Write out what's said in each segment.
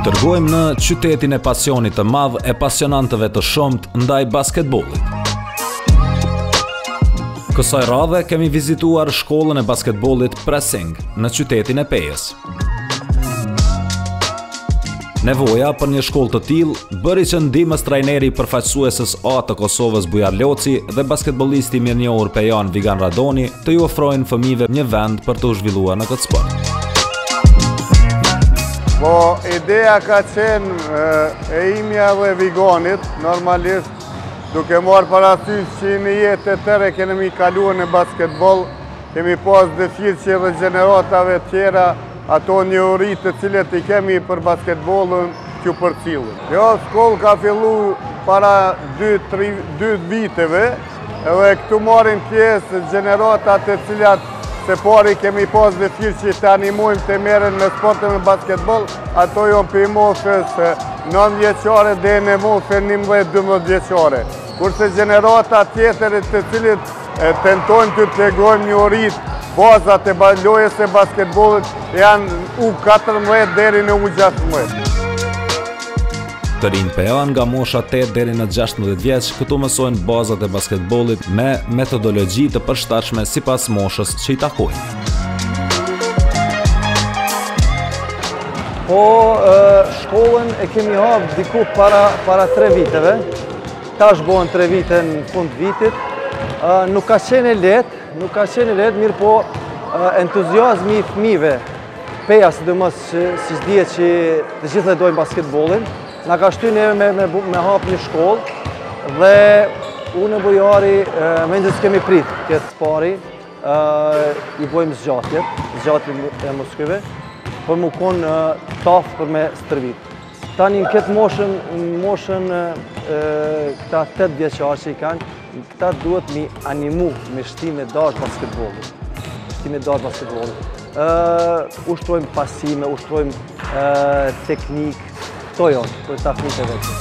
tërgojmë në qytetin e pasionit të madh e pasionantëve të shumt ndaj basketbollit. Kësaj radhe kemi vizituar shkollën e basketbollit Pressing në qytetin e Pejës. Nevoja për një shkollë të tillë bëri që ndihmës trajneri i përfaqësuesës A të Kosovës Bujar Loci dhe basketbollisti mirënjohur pejan Vigan Radoni të ju ofrojnë fëmijëve një vend për të u zhvilluar në këtë sport. Po, ideja ka qenë e imja dhe Viganit, normalisht, duke marrë parasysh që në jetë e tëre kemi kaluar në basketbol, kemi pas dëshirë që edhe gjeneratave tjera ato njohuri të cilët i kemi për basketbolën që përcjellin. Kjo shkollë ka fillu para 2 viteve, edhe këtu marrin pjesë gjeneratat të cilat se pari kemi pas dëshirë që të animojmë të meren me sportën me basketbol, ato jonë për moshës 9 vjeqare dhe në moshën 11-12 vjeqare. Kurse gjenerata tjetër të cilit tentojnë të tregojmë njohuritë, bazat e lojës e basketbollit janë U14 deri në U16. Të rinj pejan nga mosha 8 deri në 16 vjeç këtu mësojnë bazat e basketbollit me metodologji të përshtatshme sipas moshës që i takojnë. Po, shkollën e kemi hapë diku para 3 viteve. Tash bojnë 3 vite në fund vitit. Nuk ka qenë lehtë, mirë po entuziazmi i fëmijëve, Peja sidomos si dihet që të gjithë dojnë basketbollin, na ka shtyr neve me hap një shkollë dhe unë e Bujari mendjes kemi prit këtë pari, i bojmë zgjatje e moskëve, për më konë taf për me stërvit. Tani në këtë moshën këta 8 vjeçar që i kanë, këta duhet mi animu me shtime dash basketbollit. Ushtrojmë pasime, ushtrojmë teknikë, këto janë, për ta fëmijët e vetë.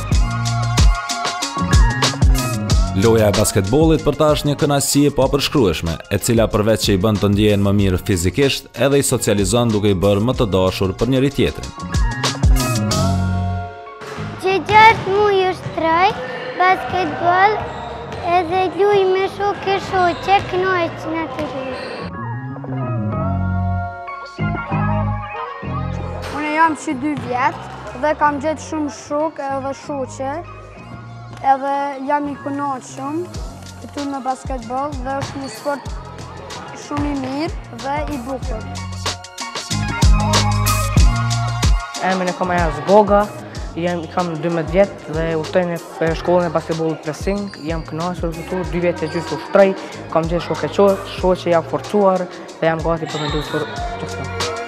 Loja e basketbollit për ta është një kënaqësi e papërshkrueshme, e cila përveç që i bën të ndjehen më mirë fizikisht, edhe i socializon duke i bërë më të dashur për njëri tjetrin. Që 6 muaj ushtroj basketbol edhe luj me shoqe kënaqesh natyrisht. Unë jam që 2 vjetë dhe kam gjetë shumë shokë edhe shoqe, edhe jam i kënaqur këtu në basketbol dhe është një sport shumë i mirë dhe i bukur. Emrin e kam Zboga, kam 12 vjetë dhe ushtroj në shkollën e basketbollit Pressing, jam kënaqur këtu, 2 vjetë e gjysmë ushtroj, kam gjetë shoqe, jam forcuar dhe jam gati për me luajtur gjithmonë.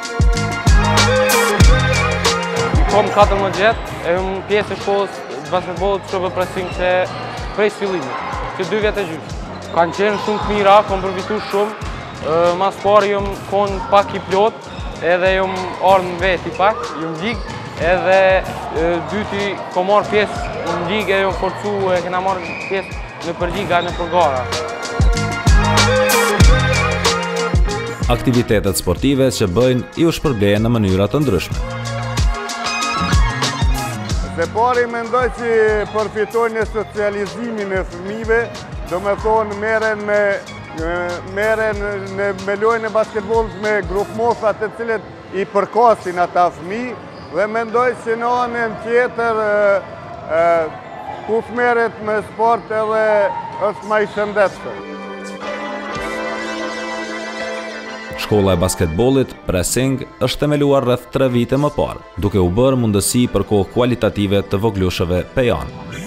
Kam 14 vjetë, e jam pjesë e shkollës basketbollit që Pressing që prej fillimit, që 2 vjetë e gjysmë. Kanë qenë shumë të mira, kam përfitu shumë, mas pari jam konë pak i plot, edhe jam ardhë në veti pak, jam gjigë, edhe dyti kom marrë pjesë në gjigë e jam forcu e kena marrë pjesë në përgjiga në përgara. Aktivitetet sportive që bëjnë i u shpërblejnë në mënyra të ndryshme. Se pari mendoj që përfitojnë një socializimin e fëmijëve, do me thonë meren me lojën e basketbollit me grupë moshat të cilët i përkasin ata fëmijë, dhe mendoj që në anën tjetër ku meret me sport edhe është më i shëndetshëm. Shkolla e basketbollit Pressing është themeluar rreth 3 vite më parë, duke u bërë mundësi për kohë kualitative të voglushëve pejan.